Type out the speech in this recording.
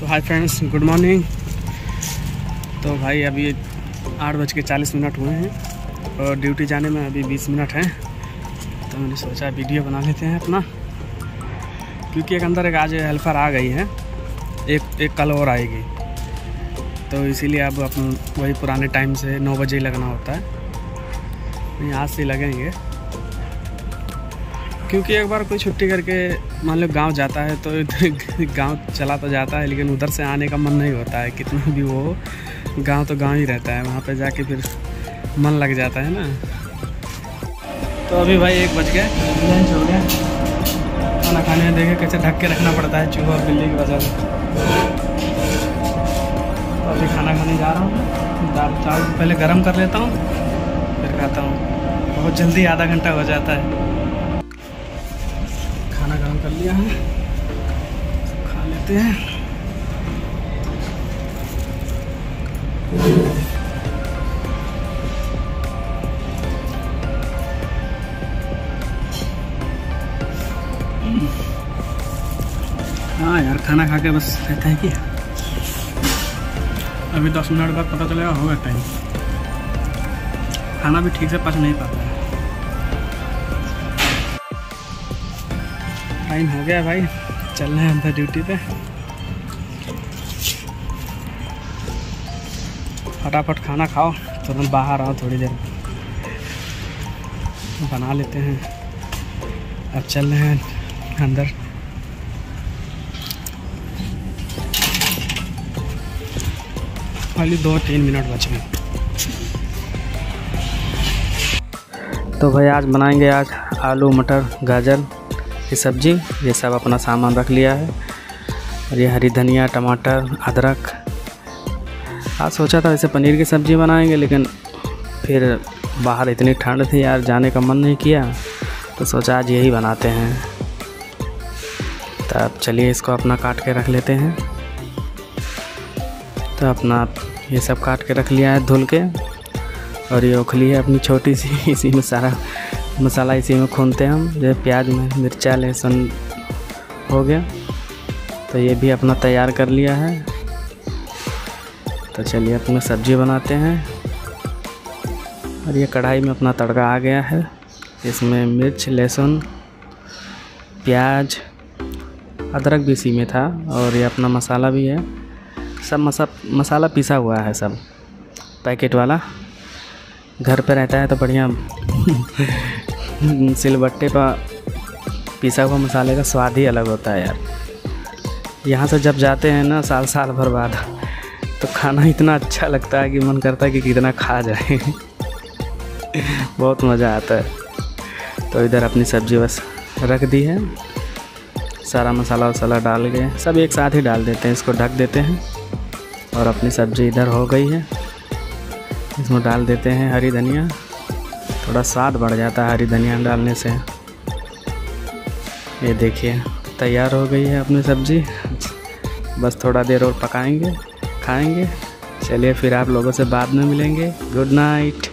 तो hi friends, good morning. तो भाई अभी 8:40 हुए हैं और ड्यूटी जाने में अभी 20 मिनट हैं। तो मैंने सोचा वीडियो बना लेते हैं अपना, क्योंकि एक आज हेल्पर आ गई है, एक कल और आएगी। तो इसीलिए अब अपन वही पुराने टाइम से 9 बजे ही लगना होता है। आज से लगेंगे, क्योंकि एक बार कोई छुट्टी करके मान लो गांव जाता है तो गांव चला तो जाता है, लेकिन उधर से आने का मन नहीं होता है। कितना भी वो गांव तो गांव ही रहता है, वहाँ पे जाके फिर मन लग जाता है ना। तो अभी भाई 1 बज गया, लंच हो गया। खाना खाने में देखे कैसे ढक के रखना पड़ता है चूहा और बिल्ली की वजह से। तो अभी खाना खाने जा रहा हूँ। दाल चावल पहले गर्म कर लेता हूँ, फिर खाता हूँ। बहुत जल्दी आधा घंटा हो जाता है। खाना गरम कर लिया है, खा लेते हैं। हाँ यार, खाना खा के बस रहता है कि अभी 10 मिनट बाद पता चलेगा होगा टाइम। खाना भी ठीक से पच नहीं पाता है। टाइम हो गया भाई, चल रहे हैं अंदर ड्यूटी पे। फटाफट खाना खाओ, तुरंत बाहर आओ, थोड़ी देर बना लेते हैं। अब चल रहे हैं अंदर। खाली 2-3 मिनट बचे हैं। तो भाई आज बनाएंगे आलू मटर गाजर की सब्जी। ये सब अपना सामान रख लिया है। और ये हरी धनिया, टमाटर, अदरक। आज सोचा था वैसे पनीर की सब्ज़ी बनाएंगे, लेकिन फिर बाहर इतनी ठंड थी यार, जाने का मन नहीं किया। तो सोचा आज यही बनाते हैं। तब चलिए इसको अपना काट के रख लेते हैं। तो अपना ये सब काट के रख लिया है धुल के। और ये ओखली है अपनी छोटी सी, इसी में सारा मसाला इसी में खूनते हैं हम। जैसे प्याज में मिर्चा लहसुन हो गया, तो ये भी अपना तैयार कर लिया है। तो चलिए अपना सब्जी बनाते हैं। और ये कढ़ाई में अपना तड़का आ गया है। इसमें मिर्च, लहसुन, प्याज, अदरक भी इसी में था। और ये अपना मसाला भी है, सब मसाला पिसा हुआ है, सब पैकेट वाला। घर पे रहता है तो बढ़िया सिलबट्टे पर पिसा हुआ मसाले का स्वाद ही अलग होता है यार। यहाँ से जब जाते हैं ना साल भर बाद, तो खाना इतना अच्छा लगता है कि मन करता है कि कितना खा जाए। बहुत मज़ा आता है। तो इधर अपनी सब्ज़ी बस रख दी है, सारा मसाला वसाला डाल के सब एक साथ ही डाल देते हैं। इसको ढक देते हैं और अपनी सब्ज़ी इधर हो गई है। इसमें डाल देते हैं हरी धनिया, थोड़ा स्वाद बढ़ जाता है हरी धनिया डालने से। ये देखिए तैयार हो गई है अपनी सब्ज़ी। बस थोड़ा देर और पकाएंगे, खाएंगे। चलिए फिर आप लोगों से बाद में मिलेंगे। Good night.